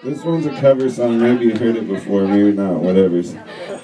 This one's a cover song. Maybe you heard it before, maybe not. Whatever. Don't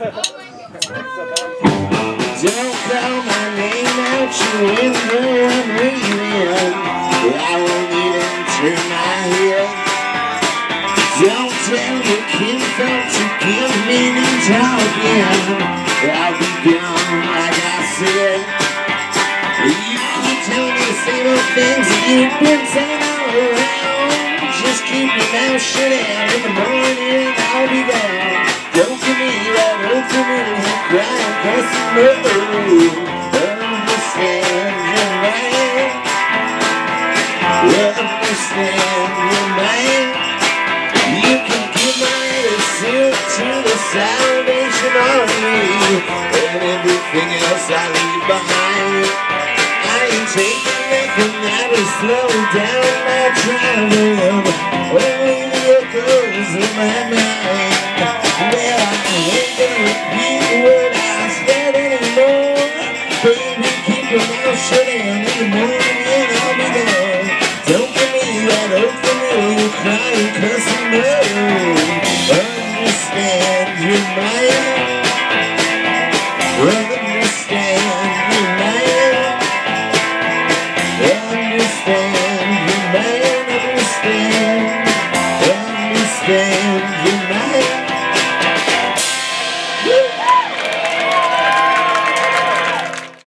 call my name out your window. I'm leaving. I won't even turn my head. Don't tell your kinfolk to give me the talking. I'll be gone, like I said. You keep telling me the same old things that you've been saying all around. Just keep your mouth shut out. In the morning I'll be gone. Don't give me that old familiar crying, cussing move. Understand your man. Understand your man. You can give my innocence to the Salvation Army, and everything else I leave behind. I ain't taking nothing that will slow down my traveling. Only the echoes of my mind. Well, I ain't gonna repeat what I said anymore. Baby, keep your mouth shut down. In the morning I'll be gone. Don't give me that old familiar crying, cussing move. Understand your man. Understand your man. Understand your man. Understand. Understand.